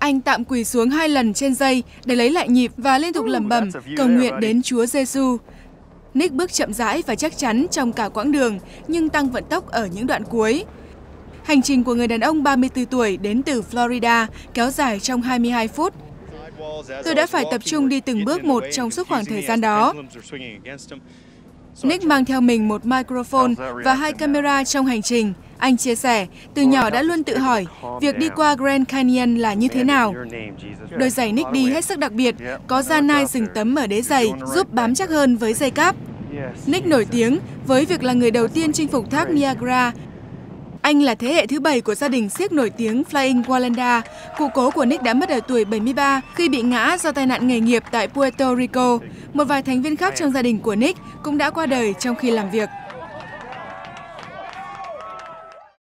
Anh tạm quỳ xuống 2 lần trên dây để lấy lại nhịp và liên tục lẩm bẩm cầu nguyện đến Chúa Giêsu. Nick bước chậm rãi và chắc chắn trong cả quãng đường, nhưng tăng vận tốc ở những đoạn cuối. Hành trình của người đàn ông 34 tuổi đến từ Florida kéo dài trong 22 phút. Tôi đã phải tập trung đi từng bước một trong suốt khoảng thời gian đó. Nick mang theo mình một microphone và 2 camera trong hành trình. Anh chia sẻ, từ nhỏ đã luôn tự hỏi, việc đi qua Grand Canyon là như thế nào? Đôi giày Nick đi hết sức đặc biệt, có da nai rừng tấm ở đế giày giúp bám chắc hơn với dây cáp. Nick nổi tiếng với việc là người đầu tiên chinh phục thác Niagara. Anh là thế hệ thứ 7 của gia đình xiếc nổi tiếng Flying Walanda. Cụ cố của Nick đã mất ở tuổi 73 khi bị ngã do tai nạn nghề nghiệp tại Puerto Rico. Một vài thành viên khác trong gia đình của Nick cũng đã qua đời trong khi làm việc.